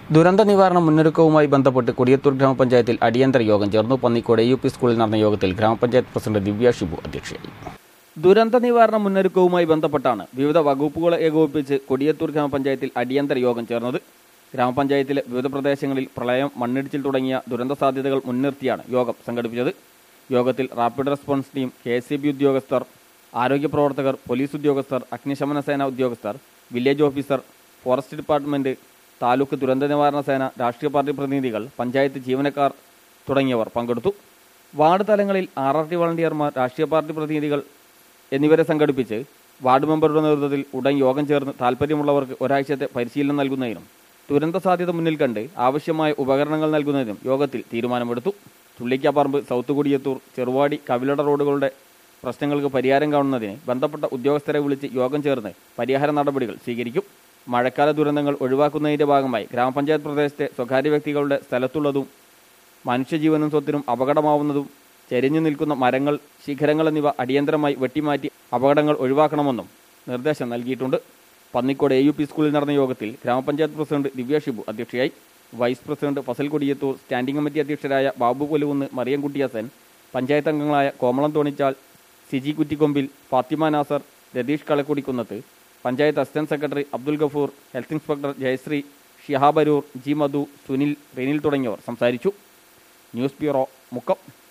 ദുരന്ത നിവാരണ മുന്നൊരുക്കവുമായി ബന്ധപ്പെട്ട് കൊടിയത്തൂർ ഗ്രാമപഞ്ചായത്തിൽ അടിയന്തര യോഗം ചേർന്നു. പന്നിക്കോട് AUP സ്കൂളിൽ നടന്ന യോഗത്തിൽ ഗ്രാമപഞ്ചായത്ത് പ്രസിഡന്റ് ദിവ്യ ഷിബു അധ്യക്ഷയായി. ദുരന്ത നിവാരണ മുന്നൊരുക്കവുമായി ബന്ധപ്പെട്ടാണ് വിവിധ വകുപ്പുകളെ ഏകോപിപ്പിച്ച് കൊടിയത്തൂർ ഗ്രാമപഞ്ചായത്തിൽ അടിയന്തര യോഗം ചേർന്നത്. ഗ്രാമപഞ്ചായത്തിലെ വിവിധ പ്രദേശങ്ങളിൽ പ്രളയം, മണ്ണിടിച്ചിൽ തുടങ്ങിയ ദുരന്ത സാധ്യതകൾ മുൻനിർത്തിയാണ് യോഗം സംഘടിപ്പിച്ചത്. യോഗത്തിൽ റാപ്പിഡ് റെസ്പോൺസ് ടീം, KSEB ഉദ്യോഗസ്ഥർ, ആരോഗ്യ പ്രവർത്തകർ, പോലീസ് ഉദ്യോഗസ്ഥർ, അഗ്നിശമന സേന ഉദ്യോഗസ്ഥർ, village officer, forest department, taluk ദുരന്ത നിവാരണ സേന, രാഷ്ട്രീയ പാർട്ടി പ്രതിനിധികൾ, പഞ്ചായത്ത് ജീവനക്കാർ തുടങ്ങിയവർ പങ്കെടുത്തു. വാർഡ് തലങ്ങളിൽ RRT വളണ്ടിയർമാർ, രാഷ്ട്രീയ പാർട്ടി പ്രതിനിധികൾ എന്നിവരെ സംഘടിപ്പിച്ച് വാർഡ് മെമ്പറുടെ നേതൃത്വത്തിൽ ഉടൻ യോഗം ചേർന്ന് താൽപ്പര്യമുള്ളവർക്ക് ഒരാഴ്ചത്തെ പരിശീലനം നൽകുന്നതിനും ദുരന്ത സാധ്യത മുന്നിൽ കണ്ട് ആവശ്യമായ ഉപകരണങ്ങൾ നൽകുന്നതിനും യോഗത്തിൽ തീരുമാനമെടുത്തു. ചുള്ളിക്കാപ്പറമ്പ്, സൗത്ത് കൊടിയത്തൂർ, ചെറുവാടി, കവിലട റോഡുകളുടെ പ്രശ്നങ്ങൾക്ക് പരിഹാരം കാണുന്നതിന് ബന്ധപ്പെട്ട ഉദ്യോഗസ്ഥരെ വിളിച്ച് യോഗം ചേർന്ന് പരിഹാര നടപടികൾ സ്വീകരിക്കും. മഴക്കാല ദുരന്തങ്ങൾ ഒഴിവാക്കുന്നതിൻ്റെ ഭാഗമായി ഗ്രാമപഞ്ചായത്ത് പ്രദേശത്തെ സ്വകാര്യ വ്യക്തികളുടെ സ്ഥലത്തുള്ളതും മനുഷ്യജീവനും സ്വത്തിനും അപകടമാവുന്നതും ചെരിഞ്ഞു നിൽക്കുന്ന മരങ്ങൾ, ശിഖരങ്ങൾ എന്നിവ അടിയന്തരമായി വെട്ടിമാറ്റി അപകടങ്ങൾ ഒഴിവാക്കണമെന്നും നിർദ്ദേശം നൽകിയിട്ടുണ്ട്. പന്നിക്കോട് AUP സ്കൂളിൽ നടന്ന യോഗത്തിൽ ഗ്രാമപഞ്ചായത്ത് പ്രസിഡന്റ് ദിവ്യ ഷിബു അധ്യക്ഷയായി. Vice president Fazal Kodiyathur, standing committee അധ്യക്ഷരായ ബാബു കൊലുകുന്ന്, മറിയം കുട്ടിയാസൻ, പഞ്ചായത്ത് അംഗങ്ങളായ Komalam Thonichal, Siji Kuttikkombil, Fathima Nasar, Ratheesh Kalakkudikkunnath, panchayat assistant secretary Abdul Gafoor, health inspector Jayashree, Shihab Aroor, G Madhu, Suneel, Rinil തുടങ്ങിയവർ സംസാരിച്ചു. News bureau, Mukkam.